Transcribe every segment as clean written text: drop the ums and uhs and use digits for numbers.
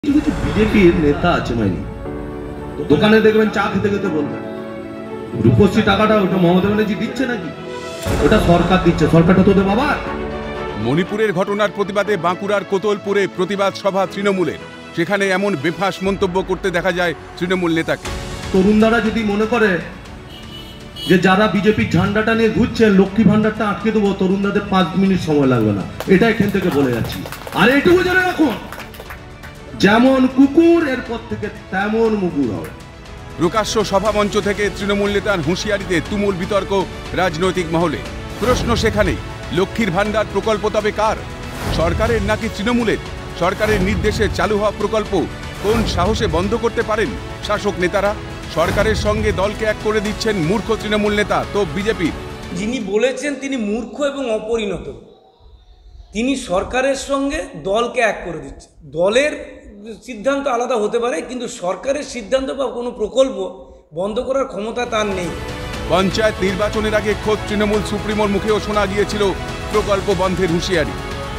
কিছু কিছু বিজেপির নেতা আছে মাইনি, দোকানে দেখবেন চা খেতে খেতে বলবেন রূপশ্রী টাকাটা ওটা মমতা ব্যানার্জি দিচ্ছে নাকি, ওটা সরকার দিচ্ছে, সরকারটা তোদের বাবার। মণিপুরের ঘটনার প্রতিবাদে বাঁকুড়ার কোতলপুরে প্রতিবাদ সভা তৃণমূলের, সেখানে এমন বেফাঁস মন্তব্য করতে দেখা যায় তৃণমূল নেতাকে। তরুণরা যদি মনে করে যে যারা বিজেপির ঝান্ডাটা নিয়ে ঘুরছেন লক্ষ্মী ভান্ডারটা আটকে দেবো, তরুণদের 5 মিনিট সময় লাগবে না, এটা এখান থেকে বলে যাচ্ছি। আর এটুকু জেনে রাখুন, যেমন কুকুর এরপর থেকে তেমন মুগুর হবে। প্রকাশ্য সভামঞ্চ থেকে তৃণমূল নেতার হুঁশিয়ারিতে তুমুল বিতর্ক রাজনৈতিক মহলে। প্রশ্ন সেখানেই, লক্ষ্মীর ভান্ডার প্রকল্প তবে কার, সরকারের নাকি তৃণমূলের? সরকারের নির্দেশে চালু হওয়া প্রকল্প কোন সাহসে বন্ধ করতে পারেন শাসক নেতারা? সরকারের সঙ্গে দলকে এক করে দিচ্ছেন মূর্খ তৃণমূল নেতা তো বিজেপির। যিনি বলেছেন তিনি মূর্খ এবং অপরিণত, তিনি সরকারের সঙ্গে দলকে এক করে দিচ্ছেন। দলের সিদ্ধান্ত আলাদা হতে পারে, কিন্তু সরকারের সিদ্ধান্ত বা কোনো প্রকল্প বন্ধ করার ক্ষমতা তার নেই। পঞ্চায়েত নির্বাচনের আগে খোদ তৃণমূল সুপ্রিমোর মুখেও শোনা গিয়েছিল প্রকল্প বন্ধের হুঁশিয়ারি।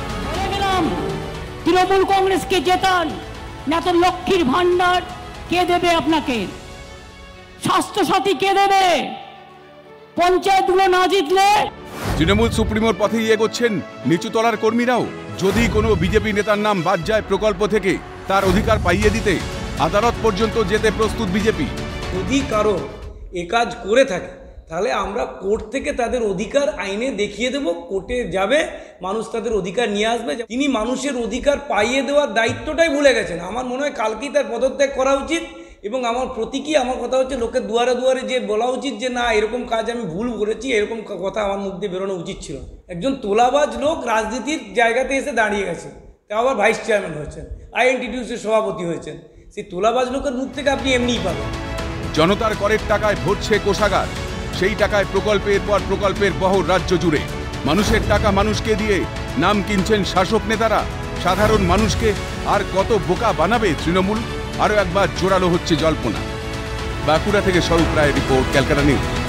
তৃণমূল কংগ্রেসকে জেতান, না তো লক্ষ্মীর ভান্ডার কে দেবে আপনাকে, স্বাস্থ্যসাথী কে দেবে, পঞ্চায়েতগুলো না জিতলে। তৃণমূল সুপ্রিমোর পথেই এগোচ্ছেন নিচুতলার কর্মীরাও। যদি কোনো বিজেপি নেতার নাম বাদ যায় প্রকল্প থেকে, তার অধিকার পাইয়ে দিতে আদালত পর্যন্ত যেতে প্রস্তুত বিজেপি। যদি কারো এ কাজ করে থাকে তাহলে আমরা কোর্ট থেকে তাদের অধিকার আইনে দেখিয়ে দেব, কোর্টে যাবে, মানুষ তাদের অধিকার নিয়ে আসবে। তিনি মানুষের অধিকার পাইয়ে দেওয়ার দায়িত্বটাই ভুলে গেছেন। আমার মনে হয় কালকেই তার পদত্যাগ করা উচিত। এবং আমার প্রতীকী আমার কথা হচ্ছে, লোকের দুয়ারে দুয়ারে যে বলা উচিত যে না এরকম কাজ আমি ভুল করেছি, এরকম কথা আমার মুখ দিয়ে বেরোনো উচিত ছিল। একজন তোলাবাজ লোক রাজনীতির জায়গাতে এসে দাঁড়িয়ে গেছেন, তা আবার ভাইস চেয়ারম্যান হয়েছেন, আইএনটিটিউসির সভাপতি হয়েছেন। সেই তোলাবাজ লোকের মুখ থেকে আপনি এমনিই পাবেন। জনতার করের টাকায় ভরছে কোষাগার, সেই টাকায় প্রকল্পের পর প্রকল্পের বহর রাজ্য জুড়ে। মানুষের টাকা মানুষকে দিয়ে নাম কিনছেন শাসক নেতারা। সাধারণ মানুষকে আর কত বোকা বানাবে তৃণমূল? আরও একবার জোরালো হচ্ছে জল্পনা। বাঁকুড়া থেকে স্বরূপ রায়ের রিপোর্ট, ক্যালকাটা নিউজ।